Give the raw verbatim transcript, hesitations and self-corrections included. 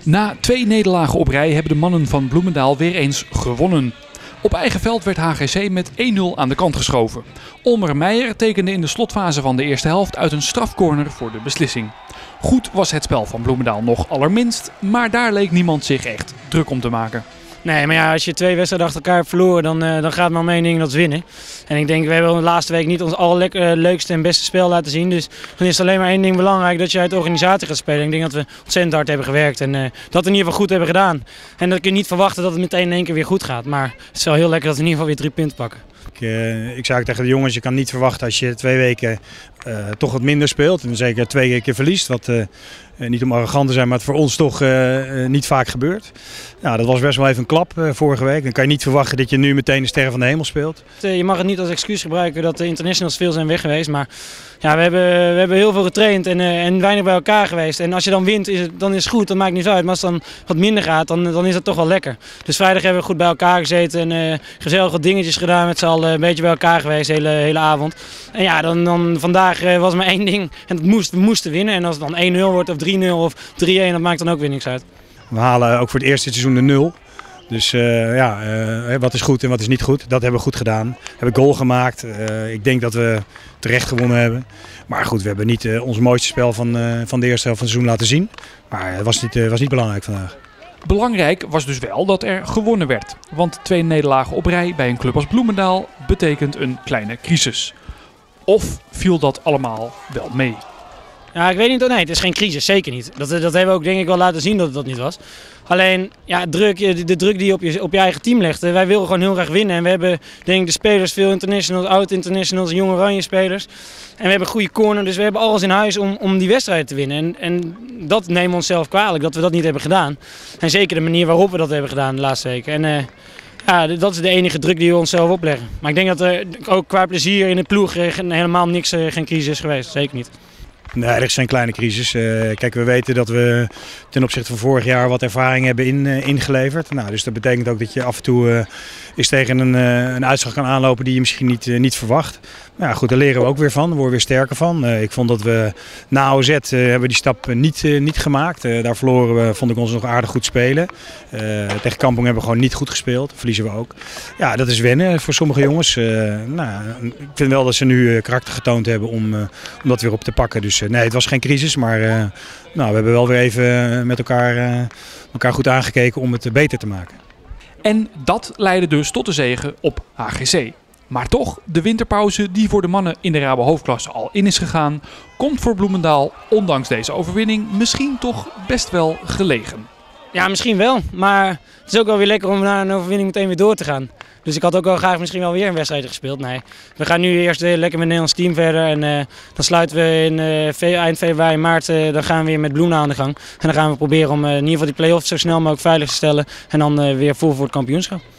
Na twee nederlagen op rij hebben de mannen van Bloemendaal weer eens gewonnen. Op eigen veld werd H G C met één nul aan de kant geschoven. Olmer Meijer tekende in de slotfase van de eerste helft uit een strafcorner voor de beslissing. Goed was het spel van Bloemendaal nog allerminst, maar daar leek niemand zich echt druk om te maken. Nee, maar ja, als je twee wedstrijden achter elkaar hebt verloren, dan, uh, dan gaat het maar om één ding, dat is winnen. En ik denk, we hebben de laatste week niet ons allerleukste en beste spel laten zien. Dus dan is het alleen maar één ding belangrijk, dat je uit de organisatie gaat spelen. Ik denk dat we ontzettend hard hebben gewerkt en uh, dat we in ieder geval goed hebben gedaan. En dat kun je niet verwachten dat het meteen in één keer weer goed gaat. Maar het is wel heel lekker dat we in ieder geval weer drie punten pakken. Ik, uh, ik zei ook tegen de jongens, je kan niet verwachten als je twee weken uh, toch wat minder speelt. En zeker twee keer verliest. Wat uh, uh, niet om arrogant te zijn, maar het voor ons toch uh, uh, niet vaak gebeurt. Nou, dat was best wel even een klap uh, vorige week. Dan kan je niet verwachten dat je nu meteen de sterren van de hemel speelt. Je mag het niet als excuus gebruiken dat de internationals veel zijn weg geweest. Maar ja, we, hebben, we hebben heel veel getraind en, uh, en weinig bij elkaar geweest. En als je dan wint, is het, dan is het goed. Dat maakt niet uit. Maar als het dan wat minder gaat, dan, dan is het toch wel lekker. Dus vrijdag hebben we goed bij elkaar gezeten en uh, gezellig wat dingetjes gedaan met z'n allen. Een beetje bij elkaar geweest de hele, hele avond. En ja, dan, dan vandaag uh, was maar één ding. En dat moest, we moesten winnen. En als het dan één nul wordt of drie nul of drie-een, dat maakt dan ook weer niks uit. We halen ook voor het eerste seizoen de nul. Dus uh, ja, uh, wat is goed en wat is niet goed, dat hebben we goed gedaan. We hebben goal gemaakt. Uh, ik denk dat we terecht gewonnen hebben. Maar goed, we hebben niet uh, ons mooiste spel van, uh, van de eerste helft van het seizoen laten zien. Maar het was niet, uh, was niet belangrijk vandaag. Belangrijk was dus wel dat er gewonnen werd. Want twee nederlagen op rij bij een club als Bloemendaal betekent een kleine crisis. Of viel dat allemaal wel mee? Ja, ik weet niet. Nee, het is geen crisis, zeker niet. Dat, dat hebben we ook denk ik wel laten zien dat het dat niet was. Alleen, ja, druk, de, de druk die je op, je op je eigen team legt. Wij willen gewoon heel graag winnen. En we hebben denk ik de spelers, veel internationals, oud-internationals, jonge oranje spelers. En we hebben goede corner, dus we hebben alles in huis om, om die wedstrijd te winnen. En, en dat nemen we onszelf kwalijk, dat we dat niet hebben gedaan. En zeker de manier waarop we dat hebben gedaan de laatste weken. En uh, ja, dat is de enige druk die we onszelf opleggen. Maar ik denk dat er ook qua plezier in de ploeg helemaal niks, geen crisis is geweest. Zeker niet. Nee, er is geen kleine crisis. Uh, kijk, we weten dat we ten opzichte van vorig jaar wat ervaring hebben in, uh, ingeleverd. Nou, dus dat betekent ook dat je af en toe uh, eens tegen een, uh, een uitslag kan aanlopen die je misschien niet, uh, niet verwacht. Maar ja, goed, daar leren we ook weer van. Daar worden we weer sterker van. Uh, ik vond dat we na O Z uh, hebben we die stap niet, uh, niet gemaakt. Uh, daar verloren we, vond ik ons nog aardig goed spelen. Uh, tegen Kampong hebben we gewoon niet goed gespeeld. Verliezen we ook. Ja, dat is wennen voor sommige jongens. Uh, nou, ik vind wel dat ze nu uh, karakter getoond hebben om, uh, om dat weer op te pakken. Dus uh, nee, het was geen crisis, maar uh, nou, we hebben wel weer even met elkaar, uh, elkaar goed aangekeken om het uh, beter te maken. En dat leidde dus tot de zege op H G C. Maar toch, de winterpauze die voor de mannen in de Rabo hoofdklasse al in is gegaan, komt voor Bloemendaal, ondanks deze overwinning, misschien toch best wel gelegen. Ja, misschien wel. Maar het is ook wel weer lekker om na een overwinning meteen weer door te gaan. Dus ik had ook wel graag misschien wel weer een wedstrijd gespeeld. Nee, we gaan nu eerst lekker met het Nederlands team verder. En uh, dan sluiten we in uh, eind februari, maart, uh, dan gaan we weer met Bloemendaal aan de gang. En dan gaan we proberen om uh, in ieder geval die play-offs zo snel mogelijk veilig te stellen. En dan uh, weer vol voor het kampioenschap.